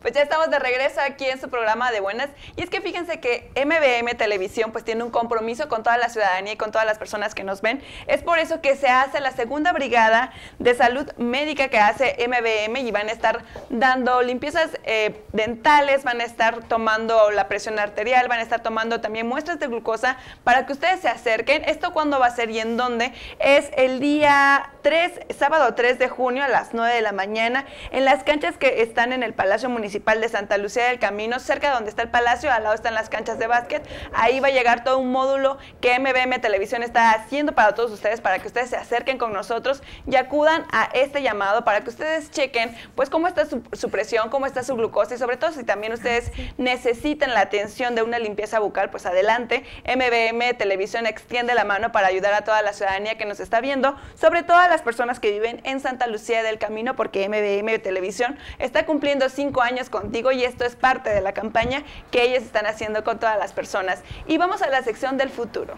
Pues ya estamos de regreso aquí en su programa de Buenas. Y es que fíjense que MBM Televisión pues tiene un compromiso con toda la ciudadanía y con todas las personas que nos ven. Es por eso que se hace la segunda brigada de salud médica que hace MBM y van a estar dando limpiezas dentales, van a estar tomando la presión arterial, van a estar tomando también muestras de glucosa para que ustedes se acerquen. ¿Esto cuándo va a ser y en dónde? Es el día 3, sábado 3 de junio a las 9 de la mañana en las canchas que están en el Palacio Municipal de Santa Lucía del Camino, cerca de donde está el palacio, al lado están las canchas de básquet. Ahí va a llegar todo un módulo que MBM Televisión está haciendo para todos ustedes, para que ustedes se acerquen con nosotros y acudan a este llamado para que ustedes chequen pues cómo está su presión, cómo está su glucosa y sobre todo si también ustedes necesitan la atención de una limpieza bucal, pues adelante. MBM Televisión extiende la mano para ayudar a toda la ciudadanía que nos está viendo, sobre todo a las personas que viven en Santa Lucía del Camino, porque MBM Televisión está cumpliendo 5 años contigo y esto es parte de la campaña que ellos están haciendo con todas las personas. Y vamos a la sección del futuro.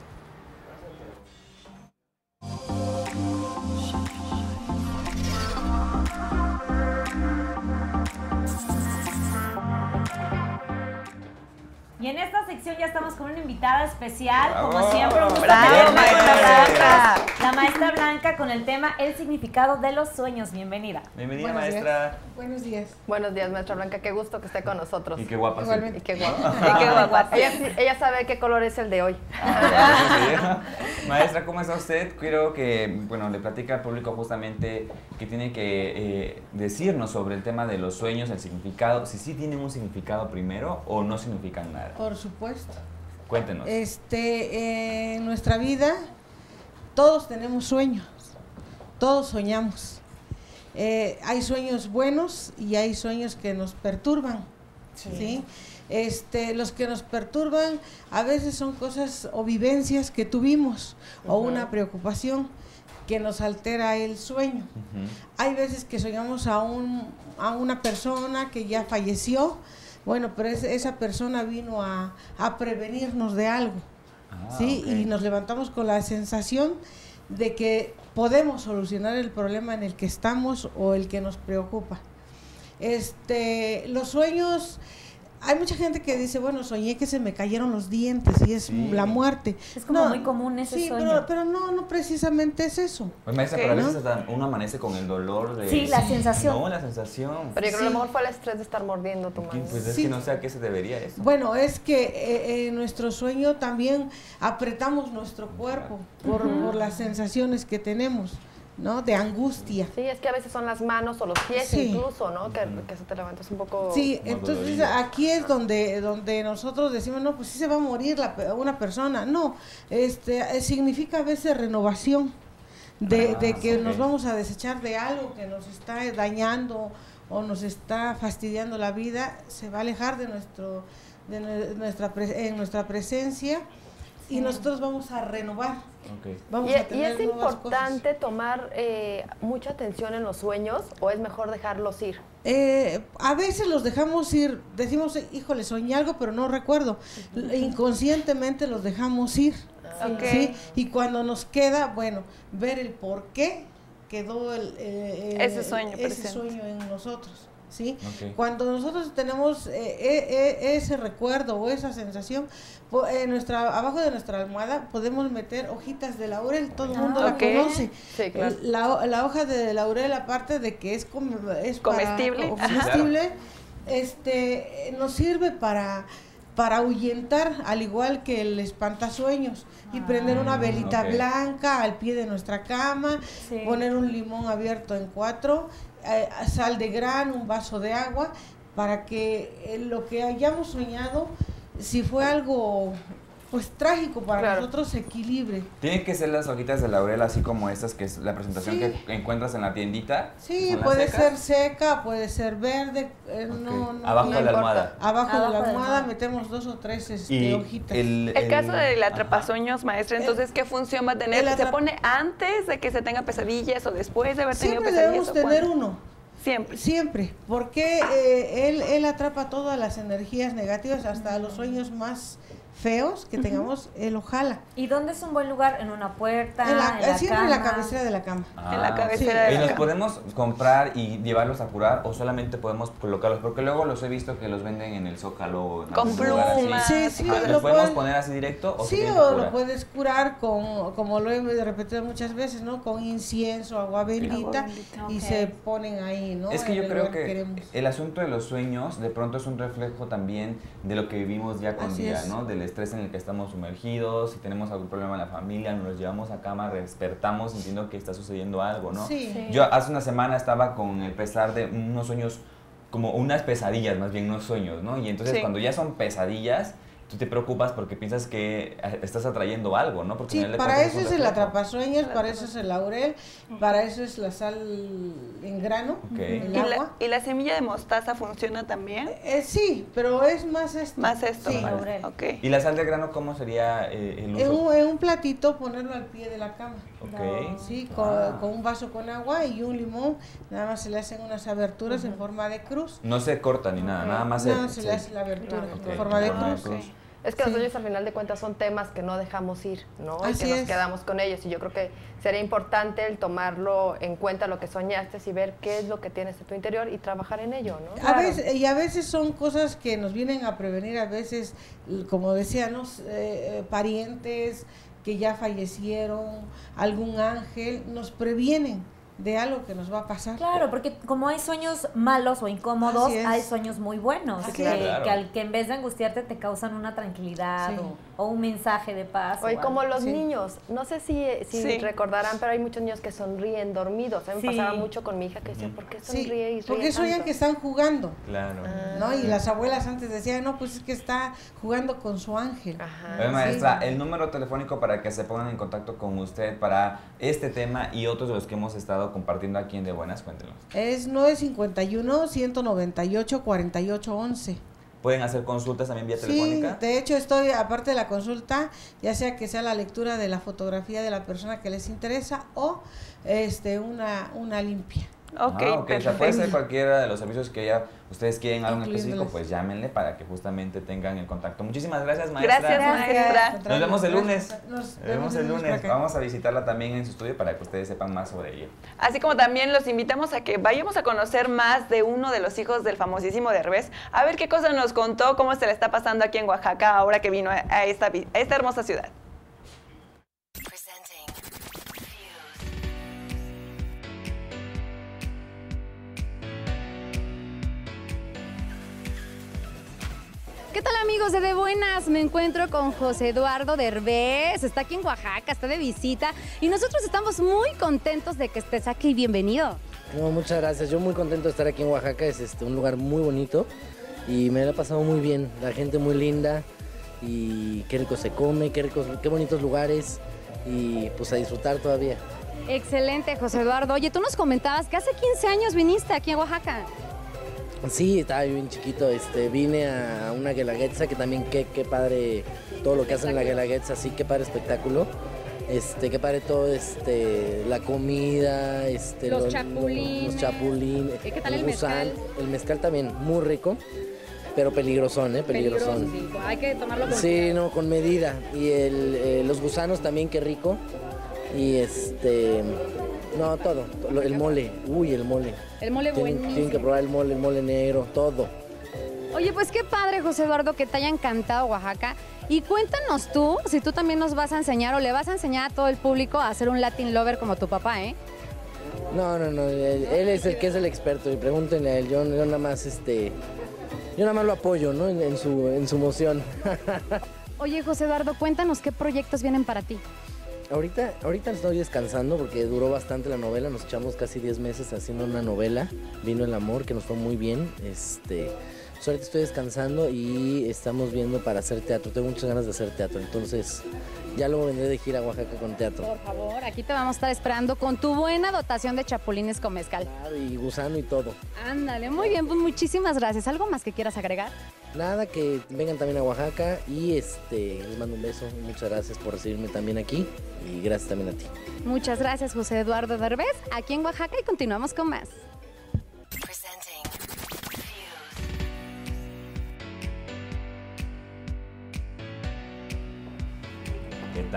Y en esta sección ya estamos con una invitada especial, ¡Bravo! como siempre. ¡Bravo, maestra Blanca! La maestra Blanca con el tema El significado de los sueños. Bienvenida. Bienvenida, maestra. Buenos días. Buenos días, maestra Blanca. Qué gusto que esté con nosotros. Y qué guapa. Igualmente. Y qué guapa. Y qué guapa. Ella sabe qué color es el de hoy. Maestra, ¿cómo está usted? Quiero que, bueno, le platique al público justamente que tiene que decirnos sobre el tema de los sueños, el significado, si sí tienen un significado primero o no significan nada. Por supuesto. Cuéntenos. En nuestra vida todos tenemos sueños, todos soñamos. Hay sueños buenos y hay sueños que nos perturban, ¿sí? Los que nos perturban a veces son cosas o vivencias que tuvimos o una preocupación que nos altera el sueño. Hay veces que soñamos a una persona que ya falleció, bueno, pero esa persona vino a prevenirnos de algo, ¿sí? Okay. Y nos levantamos con la sensación de que podemos solucionar el problema en el que estamos o el que nos preocupa. Los sueños, hay mucha gente que dice, bueno, soñé que se me cayeron los dientes y es la muerte. Es como muy común ese sueño. Pero no precisamente es eso. Pues maestra, pero a veces hasta uno amanece con el dolor de... Sí, la sensación. No, la sensación. Pero yo creo que a lo mejor fue el estrés de estar mordiendo tu mano. Pues es que no sé a qué se debería eso. Bueno, es que en nuestro sueño también apretamos nuestro cuerpo por las sensaciones que tenemos, ¿no? De angustia. Sí, es que a veces son las manos o los pies incluso, ¿no? Que se te levantas un poco... Sí, entonces aquí es donde nosotros decimos, no, pues sí se va a morir una persona. No, significa a veces renovación de que nos vamos a desechar de algo que nos está dañando o nos está fastidiando la vida, se va a alejar de nuestra presencia y nosotros vamos a renovar. Vamos a tener es nuevas importante tomar mucha atención en los sueños o es mejor dejarlos ir. A veces los dejamos ir, decimos, híjole, soñé algo, pero no recuerdo. Inconscientemente los dejamos ir. ¿Sí? Y cuando nos queda, bueno, ver el por qué quedó ese sueño en nosotros. ¿Sí? Cuando nosotros tenemos ese recuerdo o esa sensación, abajo de nuestra almohada podemos meter hojitas de laurel, todo el mundo la conoce. Sí, claro. La hoja de laurel, aparte de que es comestible, nos sirve para ahuyentar, al igual que el espantasueños, y prender una velita blanca al pie de nuestra cama, poner un limón abierto en 4, sal de grano, un vaso de agua, para que lo que hayamos soñado, si fue algo pues trágico para nosotros, se equilibre. ¿Tienen que ser las hojitas de laurel así como estas, que es la presentación que encuentras en la tiendita? Sí, puede ser seca, puede ser verde. Abajo de la almohada. Abajo de la almohada metemos 2 o 3 hojitas. El caso del atrapasueños, maestra, entonces, ¿qué función va a tener? ¿Se pone antes de que se tenga pesadillas o después de haber tenido pesadillas? Siempre debemos tener uno. Siempre, porque él atrapa todas las energías negativas, hasta los sueños más feos, que tengamos el ojala. ¿Y dónde es un buen lugar? ¿En una puerta? Siempre en la cama? cabecera de la cama. En la cabecera de ¿Y la los cama. podemos comprar y llevarlos a curar o solamente podemos colocarlos? Porque luego los he visto que los venden en el Zócalo. O en Con algún lugar así. plumas. Sí, sí, Ajá, lo ¿los podemos pueden- poner así directo o se Sí, tienen que o curar? lo puedes curar con, como lo he repetido muchas veces, ¿no? Con incienso, agua bendita, bendita, y ok. se ponen ahí, ¿no? Es que En yo el creo lugar que queremos. el asunto de los sueños de pronto es un reflejo también de lo que vivimos día con Así día, es. ¿no? Del estrés en el que estamos sumergidos, si tenemos algún problema en la familia, nos llevamos a cama, despertamos sintiendo que está sucediendo algo, ¿no? Sí. Sí. Yo hace una semana estaba con el pesar de unos sueños, como unas pesadillas, más bien no sueños, ¿no? Y entonces Sí. cuando ya son pesadillas, tú te preocupas porque piensas que estás atrayendo algo, ¿no? Porque Sí, al final de para cuentas eso es un el reflejo. atrapasueños, para eso es el laurel, para eso es la sal en grano, Ok. el ¿Y agua. y la semilla de mostaza funciona también? Sí, pero es más esto. Más esto. Sí. vale. Laurel. Ok. ¿Y la sal de grano cómo sería el En uso? en un platito ponerlo al pie de la cama. Ok. Sí, Ah. con un vaso con agua y un limón, nada más se le hacen unas aberturas en forma de cruz. No se corta ni nada, nada más No, se le hace la abertura Ok, en forma de en forma de cruz. cruz. Es que los Sí. sueños al final de cuentas son temas que no dejamos ir, ¿no? Y Así que nos es. quedamos con ellos. Y yo creo que sería importante el tomarlo en cuenta lo que soñaste y ver qué es lo que tienes en tu interior y trabajar en ello, ¿no? A veces son cosas que nos vienen a prevenir, a veces, como decíamos, parientes que ya fallecieron, algún ángel, nos previenen de algo que nos va a pasar. Claro, porque como hay sueños malos o incómodos, Así es. hay sueños muy buenos, Así que, es. Claro. que en vez de angustiarte te causan una tranquilidad Sí. o un mensaje de paz. Oye, o como algo. los Sí. niños, no sé si Sí. recordarán, pero hay muchos niños que sonríen dormidos. A mí me Sí. pasaba mucho con mi hija que decía, ¿por qué Sí, sonríe y porque ríe soñan tanto? que están jugando, Claro. ¿no? Y las abuelas antes decían, no, pues es que está jugando con su ángel. Ajá. Oye, maestra, sí. el número telefónico para que se pongan en contacto con usted para este tema y otros de los que hemos estado compartiendo aquí en De Buenas, cuéntenos. Es 951-198-4811. ¿Pueden hacer consultas también vía Sí, telefónica? de hecho estoy, aparte de la consulta, ya sea que sea la lectura de la fotografía de la persona que les interesa o una limpia. Ok, O sea, puede ser perfecto. cualquiera de los servicios que ya ustedes quieren algo en específico, Incluyéndoles. pues llámenle para que justamente tengan el contacto. Muchísimas gracias, maestra. Gracias, maestra. Nos vemos el lunes. Nos Nos vemos el por lunes. acá. Vamos a visitarla también en su estudio para que ustedes sepan más sobre ello. Así como también los invitamos a que vayamos a conocer más de uno de los hijos del famosísimo Derbez, a ver qué cosa nos contó, cómo se le está pasando aquí en Oaxaca ahora que vino a esta hermosa ciudad. ¿Qué tal, amigos de Buenas? Me encuentro con José Eduardo Derbez, está aquí en Oaxaca, está de visita y nosotros estamos muy contentos de que estés aquí. Bienvenido. No, muchas gracias. Yo muy contento de estar aquí en Oaxaca. Es un lugar muy bonito y me lo he pasado muy bien. La gente muy linda y qué rico se come, qué bonitos lugares y pues a disfrutar todavía. Excelente, José Eduardo. Oye, tú nos comentabas que hace 15 años viniste aquí en Oaxaca. Sí, estaba bien chiquito. Vine a una guelaguetza que también qué padre todo lo que hacen en la guelaguetza, sí, qué padre espectáculo. Qué padre todo, la comida, Los chapulines. los chapulines, ¿Qué tal el mezcal? El mezcal también, muy rico, pero peligrosón, peligrosón. Sí. Hay que tomarlo con Sí, no, con medida. Y los gusanos también, qué rico. Y no, todo. El mole, uy, el mole. El mole buenísimo. Tienen que probar el mole negro, todo. Oye, pues qué padre, José Eduardo, que te haya encantado Oaxaca. Y cuéntanos tú, si tú también nos vas a enseñar o le vas a enseñar a todo el público a ser un Latin lover como tu papá, ¿eh? No, él es el que es el experto y pregúntenle a él, yo nada más, yo nada más lo apoyo, ¿no? En su moción. Oye, José Eduardo, cuéntanos qué proyectos vienen para ti. Ahorita estoy descansando porque duró bastante la novela, nos echamos casi 10 meses haciendo una novela, Vino el Amor, que nos fue muy bien, pues ahorita estoy descansando y estamos viendo para hacer teatro, tengo muchas ganas de hacer teatro, entonces ya luego vendré de gira a Oaxaca con teatro. Por favor, aquí te vamos a estar esperando con tu buena dotación de chapulines con mezcal. Claro, y gusano y todo. Ándale, muy bien, pues muchísimas gracias. ¿Algo más que quieras agregar? Nada, que vengan también a Oaxaca y les mando un beso, muchas gracias por recibirme también aquí y gracias también a ti. Muchas gracias, José Eduardo Derbez, aquí en Oaxaca y continuamos con más.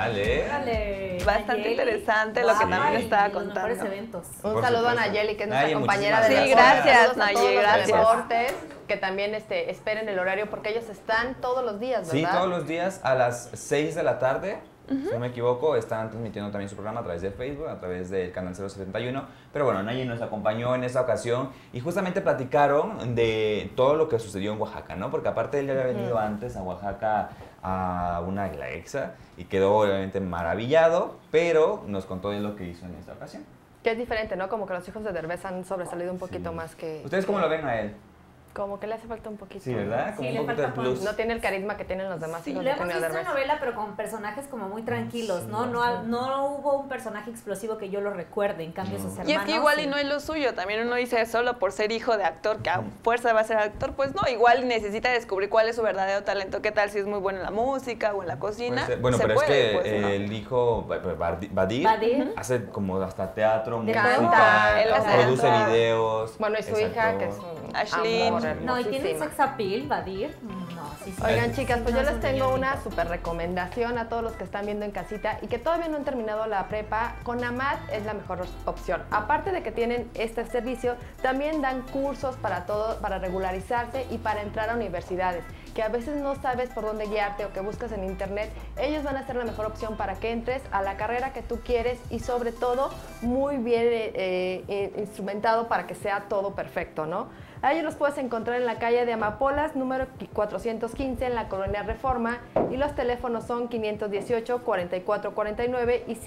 Dale. Órale, Bastante Nayeli. interesante lo que también Ay, estaba de los mejores contando. eventos. Un Por saludo a supuesto. Nayeli, que es nuestra Naye, compañera de muchísimas Sí, deportes. gracias, Saludos a todos Naye, los de gracias. deportes, que también esperen el horario, porque ellos están todos los días, ¿verdad? Sí, todos los días a las 6 de la tarde, si no me equivoco, están transmitiendo también su programa a través de Facebook, a través del canal 071. Pero bueno, Naye nos acompañó en esta ocasión y justamente platicaron de todo lo que sucedió en Oaxaca, ¿no? Porque aparte él ya había venido antes a Oaxaca a una la EXA y quedó obviamente maravillado, pero nos contó de lo que hizo en esta ocasión. Que es diferente, ¿no? Como que los hijos de Derbez han sobresalido un poquito Sí. más que... ¿Ustedes cómo lo ven a él? Como que le hace falta un poquito. Sí, ¿verdad? Como Sí, un le poquito de falta plus. No tiene el carisma que tienen los demás Sí, hijos lo de hemos Eugenio visto en Derbez. novela, pero con personajes como muy tranquilos, ¿no? bastante. No hubo un personaje explosivo que yo lo recuerde, en cambio sus hermanos. Y es que igual sí. y no es lo suyo, también uno dice solo por ser hijo de actor, que a fuerza va a ser actor, pues no, igual necesita descubrir cuál es su verdadero talento, qué tal si es muy bueno en la música o en la cocina. Puede ser. Bueno, se pero puede, es que pues, ¿no? el hijo Badir Badir. hace como hasta teatro, De música, canta, él hace produce canta. videos. Bueno, y su es hija, actor. que es un Ashley. amor, No, y tiene hermosísima. sex appeal, Badir. No, sí, sí. Oigan, chicas, pues No, yo es les un tengo niño una bonito. súper recomendación a todos los que están viendo en casita y que todavía no han terminado la prepa. Con AMAT es la mejor opción. Aparte de que tienen este servicio, también dan cursos para todo, para regularizarse y para entrar a universidades. Que a veces no sabes por dónde guiarte o que buscas en internet, ellos van a ser la mejor opción para que entres a la carrera que tú quieres y sobre todo muy bien instrumentado para que sea todo perfecto, ¿no? A ellos los puedes encontrar en la calle de Amapolas, número 415, en la Colonia Reforma, y los teléfonos son 518-4449 y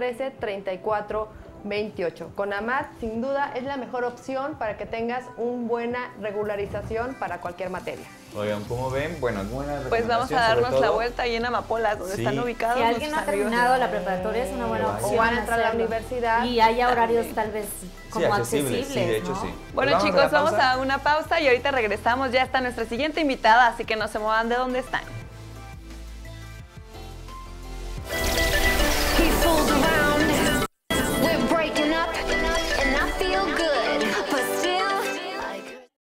513-3428. Con AMAT, sin duda, es la mejor opción para que tengas una buena regularización para cualquier materia. Oigan, ¿cómo ven? Bueno, buena Pues vamos a recomendación, sobre darnos la todo. vuelta ahí en Amapolas, donde Sí. están ubicados. Si alguien no ha nuestros amigos. terminado la preparatoria, es una buena Que vaya. opción. O van a entrar a la hacerlo. universidad. Y haya horarios tal vez como accesibles, sí, de hecho ¿no? sí. Bueno, Pues chicos, la vamos pausa. a una pausa y ahorita regresamos. Ya está nuestra siguiente invitada, así que no se muevan de donde están.